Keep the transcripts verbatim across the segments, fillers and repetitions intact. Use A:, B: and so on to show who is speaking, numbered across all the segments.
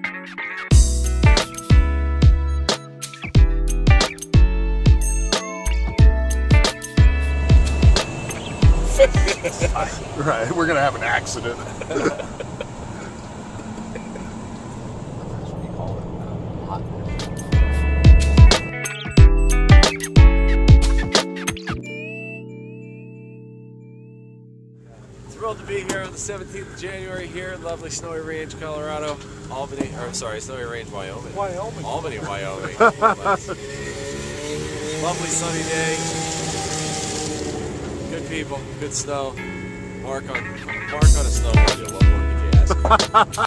A: Right, we're gonna have an accident.
B: Thrilled to be here on the seventeenth of January here in lovely Snowy Range, Colorado. Albany, or sorry, Snowy Range, Wyoming.
A: Wyoming.
B: Albany, Wyoming. Lovely sunny day. Good people, good snow. Mark on, Mark on a snowmobile. What more could you ask for?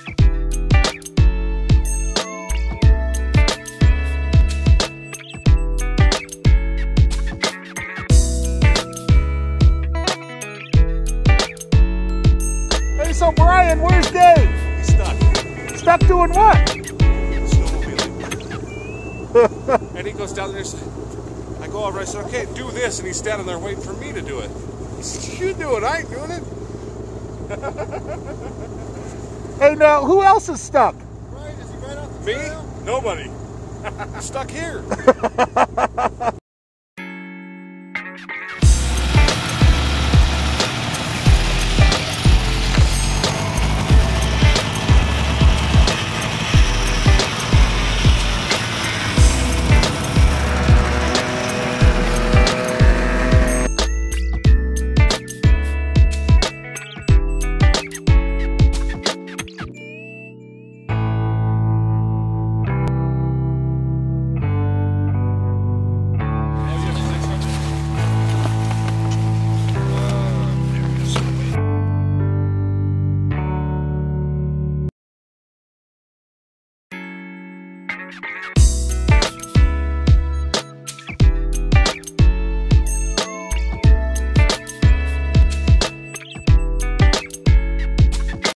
A: So Brian, where's Dave?
B: He's stuck.
A: Stuck doing what?
B: Snowmobiling. And he goes down there and says, I go over, I said, okay, do this, and he's standing there waiting for me to do it. He said, you do it, I ain't doing it.
A: Hey, now, who else is stuck?
B: Right, is he right off the Me? Trail? Nobody. I'm stuck here.